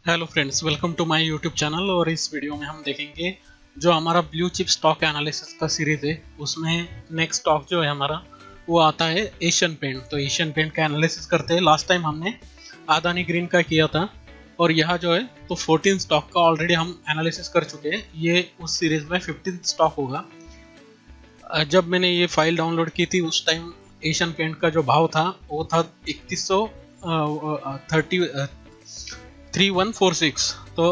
Hello friends, welcome to my YouTube channel. और इस video में हम देखेंगे जो हमारा ब्लू चिप स्टॉक एनालिसिस का सीरीज है, उसमें नेक्स्ट स्टॉक जो है हमारा वो आता है एशियन पेंट। तो एशियन पेंट का एनालिसिस करते हैं। लास्ट टाइम हमने अदानी ग्रीन का किया था और यह जो है तो 14 स्टॉक का ऑलरेडी हम एनालिसिस कर चुके हैं। ये उस सीरीज में 15 स्टॉक होगा। जब मैंने ये फाइल डाउनलोड की थी उस टाइम एशियन पेंट का जो भाव था वो था 3146। तो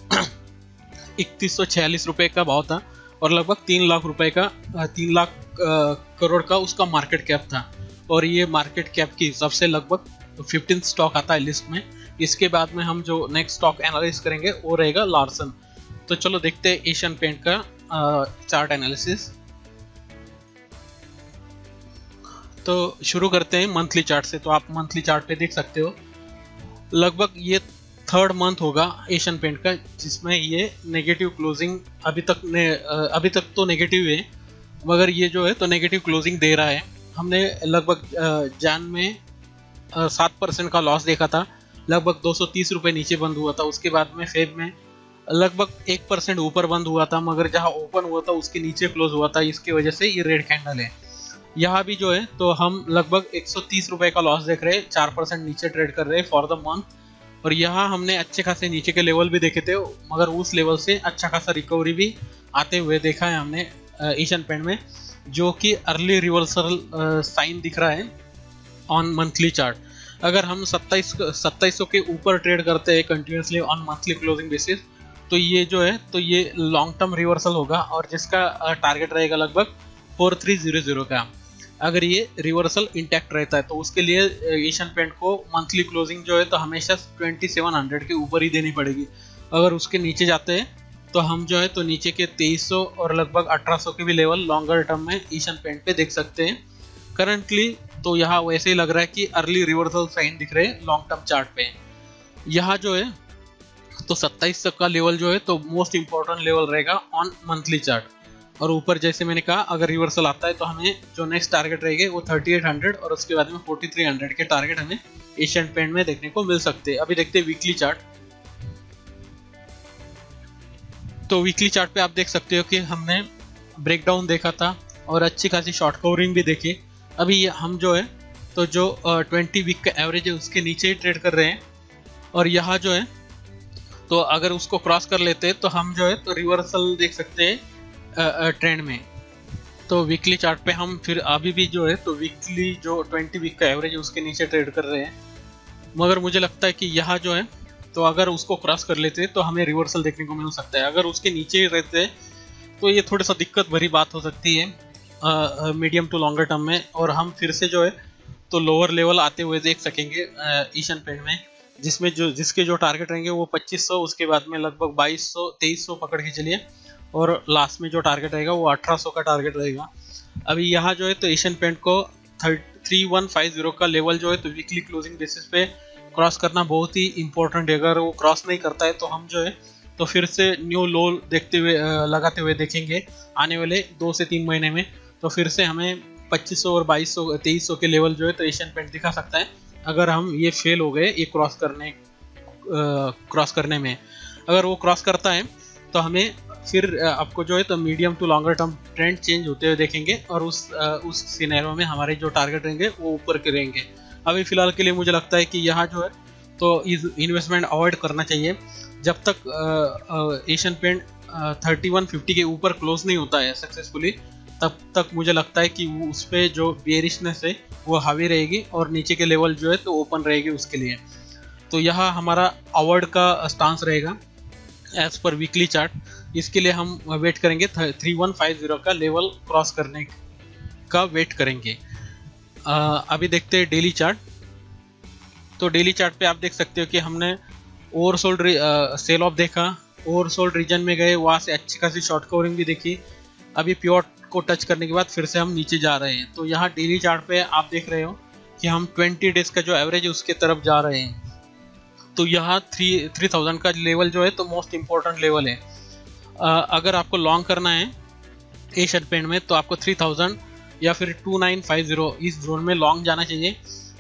3146 रुपये का भाव था और लगभग 3 लाख रुपए का 3 लाख करोड़ का उसका मार्केट कैप था। और ये मार्केट कैप के हिसाब से लगभग 15 स्टॉक आता है लिस्ट में। इसके बाद में हम जो नेक्स्ट स्टॉक एनालाइज करेंगे वो रहेगा लार्सन। तो चलो देखते हैं एशियन पेंट का चार्ट एनालिसिस। तो शुरू करते हैं मंथली चार्ट से। तो आप मंथली चार्ट पे देख सकते हो लगभग ये थर्ड मंथ होगा एशियन पेंट का जिसमें ये नेगेटिव क्लोजिंग अभी तक तो नेगेटिव है, मगर ये जो है तो नेगेटिव क्लोजिंग दे रहा है। हमने लगभग जान में 7% का लॉस देखा था, लगभग 230 रुपये नीचे बंद हुआ था। उसके बाद में फेब में लगभग 1% ऊपर बंद हुआ था, मगर जहां ओपन हुआ था उसके नीचे क्लोज हुआ था। इसकी वजह से ये रेड कैंडल है। यहाँ भी जो है तो हम लगभग 130 रुपये का लॉस देख रहे हैं, 4% नीचे ट्रेड कर रहे हैं फॉर द मंथ। और यहाँ हमने अच्छे खासे नीचे के लेवल भी देखे थे, मगर उस लेवल से अच्छा खासा रिकवरी भी आते हुए देखा है हमने एशियन पेंट में, जो कि अर्ली रिवर्सल साइन दिख रहा है ऑन मंथली चार्ट। अगर हम 2700 के ऊपर ट्रेड करते हैं continuously on monthly closing basis, तो ये जो है तो ये लॉन्ग टर्म रिवर्सल होगा और जिसका टारगेट रहेगा लगभग 4300 का। अगर ये रिवर्सल इंटैक्ट रहता है तो उसके लिए एशियन पेंट को मंथली क्लोजिंग जो है तो हमेशा 2700 के ऊपर ही देनी पड़ेगी। अगर उसके नीचे जाते हैं तो हम जो है तो नीचे के 2300 और लगभग 1800 के भी लेवल लॉन्गर टर्म में एशियन पेंट पे देख सकते हैं करंटली। तो यहाँ वैसे ही लग रहा है कि अर्ली रिवर्सल साइन दिख रहे हैं लॉन्ग टर्म चार्ट पे। यहाँ जो है तो 2700 का लेवल जो है तो मोस्ट इंपॉर्टेंट लेवल रहेगा ऑन मंथली चार्ट। और ऊपर जैसे मैंने कहा अगर रिवर्सल आता है तो हमें जो नेक्स्ट टारगेट रहेंगे वो 3800 और उसके बाद में 4300 के टारगेट हमें एशियन पेंट में देखने को मिल सकते हैं। अभी देखते हैं वीकली चार्ट। तो वीकली चार्ट पे आप देख सकते हो कि हमने ब्रेकडाउन देखा था और अच्छी खासी शॉर्ट कवरिंग भी देखी। अभी हम जो है तो जो 20 वीक का एवरेज है उसके नीचे ही ट्रेड कर रहे हैं। और यहाँ जो है तो अगर उसको क्रॉस कर लेते हैं तो हम जो है तो रिवर्सल देख सकते हैं ट्रेंड में। तो वीकली चार्ट पे हम फिर अभी भी जो है तो वीकली जो 20 वीक का एवरेज है उसके नीचे ट्रेड कर रहे हैं, मगर मुझे लगता है कि यहाँ जो है तो अगर उसको क्रॉस कर लेते हैं तो हमें रिवर्सल देखने को मिल सकता है। अगर उसके नीचे ही रहते हैं तो ये थोड़ा सा दिक्कत भरी बात हो सकती है मीडियम टू लॉन्गर टर्म में। और हम फिर से जो है तो लोअर लेवल आते हुए देख सकेंगे एशियन पेंट में, जिसमें जिसके जो टारगेट रहेंगे वो 2500, उसके बाद में लगभग 2200 2300 पकड़ के चलिए, और लास्ट में जो टारगेट रहेगा वो 1800 का टारगेट रहेगा। अभी यहाँ जो है तो एशियन पेंट को 3150 का लेवल जो है तो वीकली क्लोजिंग बेसिस पे क्रॉस करना बहुत ही इंपॉर्टेंट है। अगर वो क्रॉस नहीं करता है तो हम जो है तो फिर से न्यू लो देखते हुए लगाते हुए देखेंगे आने वाले 2 से 3 महीने में। तो फिर से हमें 2500 और 2200 2300 के लेवल जो है तो एशियन पेंट दिखा सकता है अगर हम ये फेल हो गए ये क्रॉस करने में। अगर वो क्रॉस करता है तो हमें फिर आपको जो है तो medium to longer term trend change होते हुए देखेंगे और उस सिनेरियो में हमारे जो टारगेट रहेंगे वो ऊपर के रहेंगे। अभी फिलहाल के लिए मुझे लगता है कि यहाँ जो है तो इन्वेस्टमेंट अवॉइड करना चाहिए जब तक एशियन पेंट 3150 के ऊपर क्लोज नहीं होता है सक्सेसफुली। तब तक मुझे लगता है कि उस पर जो बेरिशनेस है वो हावी रहेगी और नीचे के लेवल जो है तो ओपन रहेगी उसके लिए। तो यहाँ हमारा अवॉइड का स्टांस रहेगा एज पर वीकली चार्ट। इसके लिए हम वेट करेंगे 3150 का लेवल क्रॉस करने का वेट करेंगे। अभी देखते हैं डेली चार्ट। तो डेली चार्ट पे आप देख सकते हो कि हमने ओवरसोल्ड सेल ऑफ देखा, ओवरसोल्ड रीजन में गए, वहाँ से अच्छी खासी शॉर्ट कवरिंग भी देखी। अभी प्योर को टच करने के बाद फिर से हम नीचे जा रहे हैं। तो यहाँ डेली चार्ट पे आप देख रहे हो कि हम 20 डेज का जो एवरेज है उसके तरफ जा रहे हैं। तो यहाँ 3000 का लेवल जो है तो मोस्ट इम्पोर्टेंट लेवल है। अगर आपको लॉन्ग करना है एशियन पेंट में तो आपको 3000 या फिर 2950 इस जोन में लॉन्ग जाना चाहिए।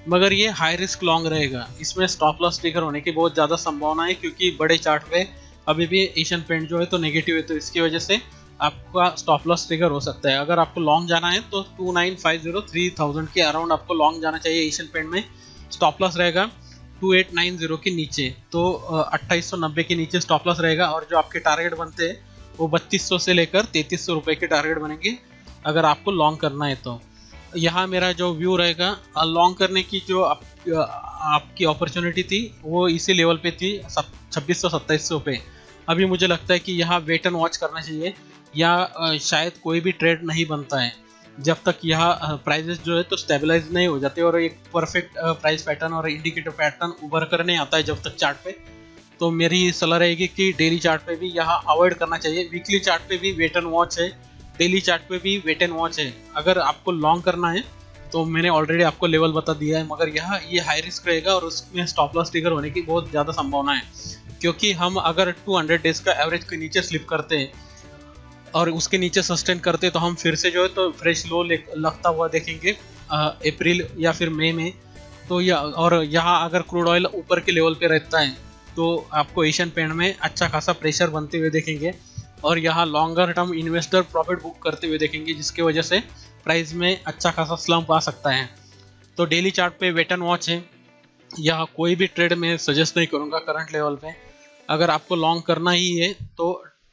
मगर ये हाई रिस्क लॉन्ग रहेगा। इसमें स्टॉप लॉस ट्रिगर होने की बहुत ज़्यादा संभावना है, क्योंकि बड़े चार्ट पे अभी भी एशियन पेंट जो है तो नेगेटिव है, तो इसकी वजह से आपका स्टॉप लॉस ट्रिगर हो सकता है। अगर आपको लॉन्ग जाना है तो 2950-3000 के अराउंड आपको लॉन्ग जाना चाहिए एशियन पेंट में। स्टॉप लॉस रहेगा 2890 के नीचे, तो 2890 के नीचे स्टॉप लॉस रहेगा। और जो आपके टारगेट बनते हैं वो 3200 से लेकर 3300 रुपये के टारगेट बनेंगे अगर आपको लॉन्ग करना है तो। यहाँ मेरा जो व्यू रहेगा, लॉन्ग करने की जो आपकी अपॉर्चुनिटी थी वो इसी लेवल पे थी 2600-2700 पे। अभी मुझे लगता है कि यहाँ वेट एंड वॉच करना चाहिए, या शायद कोई भी ट्रेड नहीं बनता है जब तक यहाँ प्राइजेस जो है तो स्टेबलाइज नहीं हो जाते और एक परफेक्ट प्राइस पैटर्न और इंडिकेटर पैटर्न उभर कर नहीं आता है जब तक चार्ट पे। तो मेरी सलाह रहेगी कि डेली चार्ट पे भी यहाँ अवॉइड करना चाहिए। वीकली चार्ट पे भी वेट एंड वॉच है, डेली चार्ट पे भी वेट एंड वॉच है। अगर आपको लॉन्ग करना है तो मैंने ऑलरेडी आपको लेवल बता दिया है, मगर यहाँ ये हाई रिस्क रहेगा और उसमें स्टॉप लॉस ट्रिगर होने की बहुत ज़्यादा संभावना है। क्योंकि हम अगर 200 डेज का एवरेज के नीचे स्लिप करते हैं और उसके नीचे सस्टेन करते हैं तो हम फिर से जो है तो फ्रेश लो लगता हुआ देखेंगे अप्रैल या फिर मई में। तो और यहाँ अगर क्रूड ऑयल ऊपर के लेवल पे रहता है तो आपको एशियन पेंट में अच्छा खासा प्रेशर बनते हुए देखेंगे और यहाँ longer term investor profit book करते हुए देखेंगे, जिसकी वजह से प्राइस में अच्छा खासा स्लम्प आ सकता है। तो डेली चार्ट पे वेट एंड वॉच है, यहाँ कोई भी ट्रेड मैं सजेस्ट नहीं करूँगा करंट लेवल पे। अगर आपको लॉन्ग करना ही है तो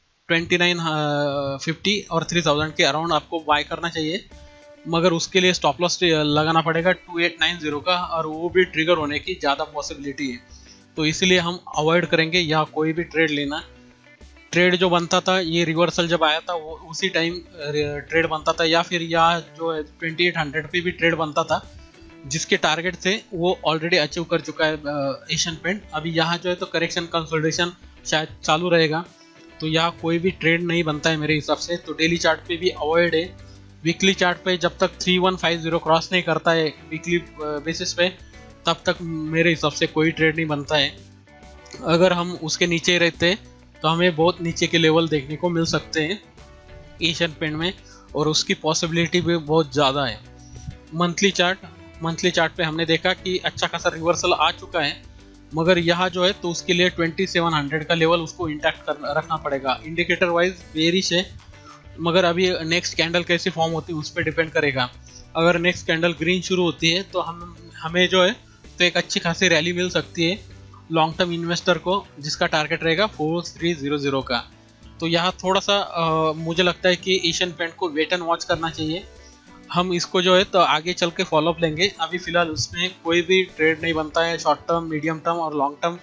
2950 और 3000 के अराउंड आपको बाय करना चाहिए, मगर उसके लिए स्टॉप लॉस लगाना पड़ेगा 2890 का, और वो भी ट्रिगर होने की ज़्यादा पॉसिबिलिटी है। तो इसलिए हम अवॉइड करेंगे यहाँ कोई भी ट्रेड लेना। ट्रेड जो बनता था, ये रिवर्सल जब आया था वो उसी टाइम ट्रेड बनता था, या फिर यहाँ जो 2800 पे भी ट्रेड बनता था जिसके टारगेट थे वो ऑलरेडी अचीव कर चुका है एशियन पेंट। अभी यहाँ जो है तो करेक्शन कंसोलिडेशन शायद चालू रहेगा, तो यहाँ कोई भी ट्रेड नहीं बनता है मेरे हिसाब से। तो डेली चार्ट पे भी अवॉइड है। वीकली चार्ट पे जब तक 3150 क्रॉस नहीं करता है वीकली बेसिस पे, तब तक मेरे हिसाब से कोई ट्रेड नहीं बनता है। अगर हम उसके नीचे रहते तो हमें बहुत नीचे के लेवल देखने को मिल सकते हैं एशियन पेंट में, और उसकी पॉसिबिलिटी भी बहुत ज़्यादा है। मंथली चार्ट पे हमने देखा कि अच्छा खासा रिवर्सल आ चुका है, मगर यहाँ जो है तो उसके लिए 2700 का लेवल उसको इंटैक्ट रखना पड़ेगा। इंडिकेटर वाइज बेरिश है, मगर अभी नेक्स्ट कैंडल कैसे फॉर्म होती है उस पर डिपेंड करेगा। अगर नेक्स्ट कैंडल ग्रीन शुरू होती है तो हमें जो है तो एक अच्छी खासी रैली मिल सकती है लॉन्ग टर्म इन्वेस्टर को, जिसका टारगेट रहेगा 4300 का। तो यहाँ थोड़ा सा मुझे लगता है कि एशियन पेंट को वेट एंड वॉच करना चाहिए। हम इसको जो है तो आगे चल के फॉलोअप लेंगे। अभी फिलहाल उसमें कोई भी ट्रेड नहीं बनता है, शॉर्ट टर्म, मीडियम टर्म और लॉन्ग टर्म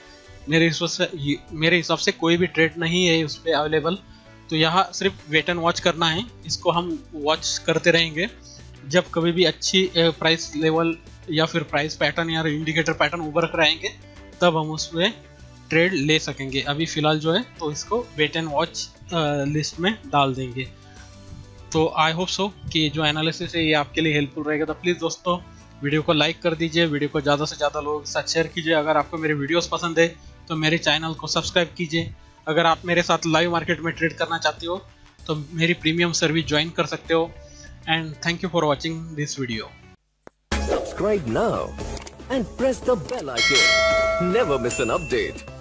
मेरे हिसाब से कोई भी ट्रेड नहीं है उस पर अवेलेबल। तो यहाँ सिर्फ वेट एंड वॉच करना है, इसको हम वॉच करते रहेंगे। जब कभी भी अच्छी प्राइस लेवल या फिर प्राइस पैटर्न या इंडिकेटर पैटर्न उभर कर आएंगे तब हम उसमें ट्रेड ले सकेंगे। अभी फ़िलहाल जो है तो इसको वेट एंड वॉच लिस्ट में डाल देंगे। तो आई होप सो कि जो एनालिसिस है ये आपके लिए हेल्पफुल रहेगा। तो प्लीज़ दोस्तों वीडियो को लाइक कर दीजिए, वीडियो को ज़्यादा से ज़्यादा लोगों के साथ शेयर कीजिए। अगर आपको मेरे वीडियोस पसंद है तो मेरे चैनल को सब्सक्राइब कीजिए। अगर आप मेरे साथ लाइव मार्केट में ट्रेड करना चाहते हो तो मेरी प्रीमियम सर्विस ज्वाइन कर सकते हो। And thank you for watching this video. Subscribe now and press the bell icon. Never miss an update.